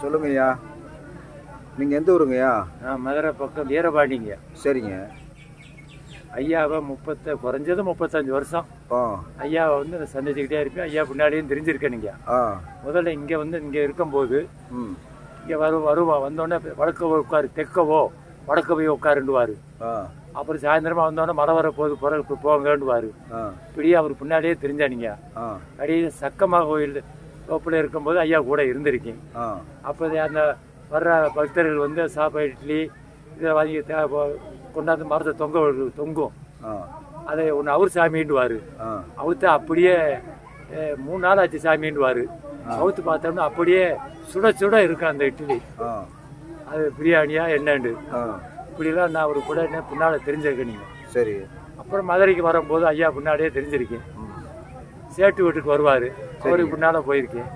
சொல்லுங்கய்யா. நீங்க எந்த ஊருங்கய்யா? நான் மதுரை பக்கம் வீரபாண்டிங்க. சரிங்க. ஐயாவை குறைஞ்சது 35 வருஷம் ஐயாவை வந்து சந்திச்சுக்கிட்டே இருப்பேன். ஐயா பின்னாடியும் தெரிஞ்சிருக்கேன். நீங்க முதல்ல இங்க இருக்கும்போது இங்க வருவா வந்தோடனே வடக்க உட்காரு, தெற்கவோ வடக்கவே உட்காருண்டுவாரு. அப்புறம் சாயந்தரமா வந்தோடனே மழை வர போது போங்கன்னுவாரு. இப்படியே அவர் பின்னாடியே தெரிஞ்சானிங்க. அடியே சக்கமா கோயில் தோப்புல இருக்கும்போது ஐயா கூட இருந்திருக்கேன். அப்போ அந்த வர்ற பக்தர்கள் வந்து சாப்பாடு இட்லி இதை வாங்கி கொண்டாந்து மரத்தை தொங்கும். அதை ஒன்று அவர் சாமின்டுவாரு. அவுத்து அப்படியே 3 நாள் ஆச்சு சாமின்டுவாரு. அவுத்து பார்த்தோம்னா அப்படியே சுட சுட இருக்கும் அந்த இட்லி. அது பிரியாணியா என்னண்டு இப்படிலாம் நான் ஒரு கூட பின்னால தெரிஞ்சிருக்கேன். நீங்க சரி. அப்புறம் மதுரைக்கு வரும்போது ஐயா பின்னாடியே தெரிஞ்சிருக்கேன். சேட்டு வீட்டுக்கு வருவாரு, அவருக்கு பின்னால போயிருக்கேன்.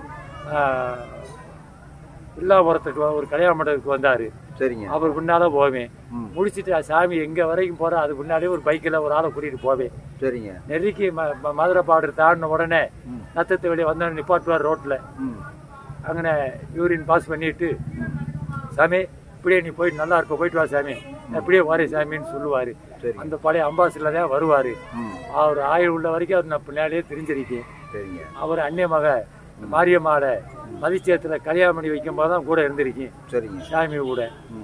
வில்லாபுரத்துக்கு ஒரு கல்யாண மண்டபத்துக்கு வந்தாரு. சரிங்க. அவர் பின்னால போவேன். முடிச்சுட்டு சாமி எங்க வரைக்கும் போறேன் அது பின்னாலே ஒரு பைக்கில் ஒரு ஆளை கூட்டிட்டு போவேன். சரிங்க. நெருக்கி மதுரை பார்டர் தாண்டின உடனே நத்தத்தை வெளியே வந்தோடனே நிப்பாட்டுவார் ரோட்ல. அங்கே யூரின் பாஸ் பண்ணிட்டு, சாமி இப்படியே நீ போயிட்டு நல்லா இருக்க, போயிட்டு வா சாமி, அப்படியே வாரே சாமின்னு சொல்லுவாரு. அந்த பழைய அம்பாசில தான் வருவாரு. அவர் ஆயுள் உள்ள வரைக்கும் அவர் நான் பின்னாலே தெரிஞ்சிருக்கேன். அவர் அன்னிய மக மாரியம்மாட மதிச்சேத்துல கல்யாணம் பண்ணி வைக்கும் போதுதான் கூட இருந்திருக்கேன். சரிங்க. சாமி கூட.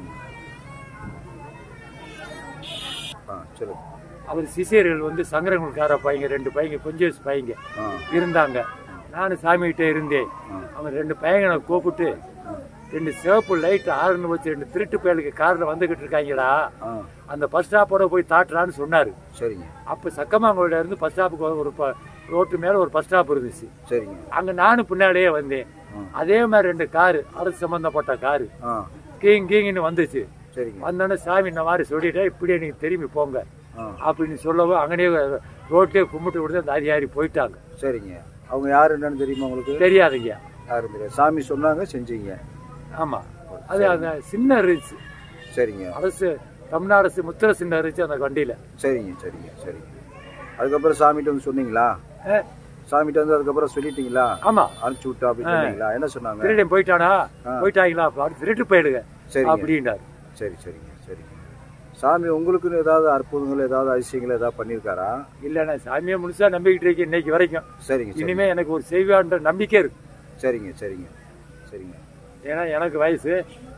அவர் சிசியர்கள் வந்து சங்கரங்களுக்கார பையங்க 2 பையங்க கொஞ்சம் பையங்க இருந்தாங்க. நானும் சாமிகிட்டே இருந்தேன். அவங்க 2 பையங்களை கூப்பிட்டு 2 சிவப்பு லைட் ஆறுன்னு வச்சு 2 திருட்டு பயலுக்கு கார்ல வந்துகிட்டு இருக்காங்கடா, அந்த பஸ் ஸ்டாப்போட போய் தாட்டுறான்னு சொன்னாரு. சரிங்க. அப்ப சக்கமாங்கோயில இருந்து பஸ் ஸ்டாப்புக்கு ஒரு ரோட்டு மேல ஒரு பஸ் ஸ்டாப் இருந்துச்சு. சரிங்க. அங்க நானும் பின்னாலேயே வந்தேன். அதே மாதிரி 2 காரு அரசு சம்பந்தப்பட்ட காரு கீங்கின்னு வந்துச்சு. வந்தோடனே சாமி இந்த மாதிரி சொல்லிட்டா இப்படியே நீங்க திரும்பி போங்க அப்படின்னு சொல்லவும் அங்கனே ரோட்லயே கும்பிட்டு விடுத்து அந்த அதிகாரி போயிட்டாங்க. சரிங்க. அவங்க யாரு என்னன்னு தெரியுமா உங்களுக்கு? தெரியாதுங்க. யாரும் தெரியாது. சாமி சொன்னாங்க செஞ்சீங்க. ஆமா. அது அந்த சின்ன இருந்துச்சு. சரிங்க. அரசு தமிழ்நாடு அரசு முத்திர சின்ன இருந்துச்சு அந்த வண்டியில. சரிங்க. சரிங்க. சரிங்க. அதுக்கப்புறம் சாமிகிட்ட வந்து சொன்னீங்களா? சாமிகிட்ட வந்து அதுக்கப்புறம் சொல்லிட்டீங்களா? ஆமா. அனுப்பிச்சு விட்டா அப்படின்னு சொன்னீங்களா? என்ன சொன்னாங்க? திருடன் போயிட்டானா, போயிட்டாங்களா, திருட்டு போயிடுங்க அப்படின்னாரு. சரி. சரிங்க. சரிங்க. சாமி உங்களுக்குன்னு ஏதாவது அற்புதங்கள் ஏதாவது அதிசயங்கள் ஏதாவது பண்ணியிருக்காரா? இல்லைண்ணா, சாமியை முழுசா நம்பிக்கிட்டு இருக்கேன் இன்னைக்கு வரைக்கும். சரிங்க. இனிமே எனக்கு ஒரு செய்வான்ற நம்பிக்கை இருக்கு. சரிங்க. சரிங்க. சரிங்க. ஏன்னா எனக்கு வயசு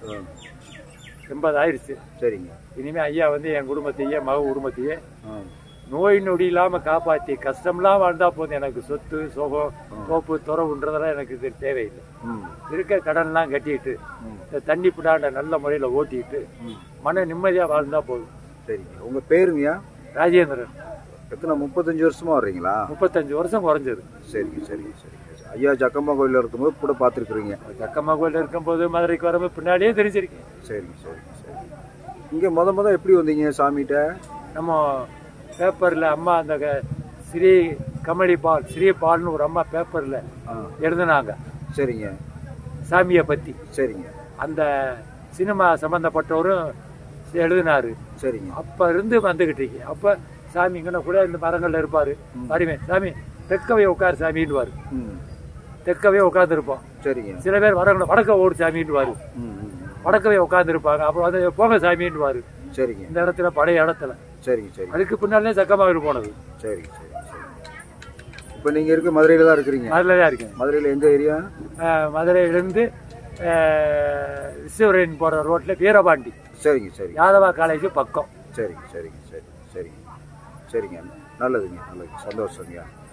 80 ஆயிடுச்சு. சரிங்க. இனிமே ஐயா வந்து என் குடும்பத்தையே மக குடும்பத்தையே நோய் நொடி இல்லாம காப்பாற்றி கஷ்டம்லாம் வாழ்ந்தா போதும். எனக்கு சொத்து சுகம் தோப்பு துறவுன்றதெல்லாம் எனக்கு தேவையில்லை. இருக்க கடன்லாம் கட்டிட்டு தண்ணி பிடாண்ட நல்ல முறையில ஓட்டிட்டு மன நிம்மதியா வாழ்ந்தா போதும். சரிங்க. உங்க பேருங்கய்யா? ராஜேந்திரன். எத்தனை 35 வருஷமா வர்றீங்களா? 35 வருஷம் குறைஞ்சது. சரிங்க. சரிங்க. சரிங்க. ஐயா ஜக்கம்மா கோயிலில் இருக்கும்போது கூட பார்த்துருக்குறீங்க? ஜக்கம்மா கோயிலில் இருக்கும்போது மதுரைக்கு வரும்போது பின்னாடியே தெரிஞ்சிருக்கேன். சரிங்க. சரிங்க. சரி. இங்கே முத எப்படி வந்தீங்க சாமிகிட்ட? நம்ம பேப்பரில் அம்மா அந்த ஸ்ரீ கமலி பால் ஸ்ரீ பால்னு ஒரு அம்மா பேப்பரில் எழுதுனாங்க. சரிங்க. சாமியை பற்றி. சரிங்க. அந்த சினிமா சம்மந்தப்பட்டவரும் எழுதினாரு. சரிங்க. அப்போ இருந்து வந்துக்கிட்டு இருக்கேன். அப்போ சாமி இங்கே கூட இந்த மரங்களில் இருப்பார். வருவேன், சாமி தெற்கவே உட்காரு சாமின்னுவார். தெற்கவே உட்காந்துருப்போம். சரிங்க. சில பேர் வரவங்க வடக்க ஓடு சாமின்னுவார். வடக்கவே உட்காந்துருப்பாங்க. அப்புறம் வந்து போங்க சாமின்னுவார். சரிங்க. இந்த இடத்துல பழைய இடத்துல. சரிங்க. சரி. அதுக்கு பின்னாலே சக்கமாக போனது. சரிங்க. சரி. சரி. இப்போ நீங்கள் இருக்க மதுரையில் தான் இருக்கிறீங்க? மதுரையில் தான் இருக்கேன். மதுரையில் எந்த ஏரியா? மதுரையிலேருந்து விஸ்வரன் போகிற ரோட்டில் வீரபாண்டி. சரிங்க. சரி. யாதவா காலேஜ் பக்கம். சரிங்க. சரிங்க. சரி. சரிங்க. சரிங்க. நல்லதுங்க. நல்லது. சந்தோஷங்க.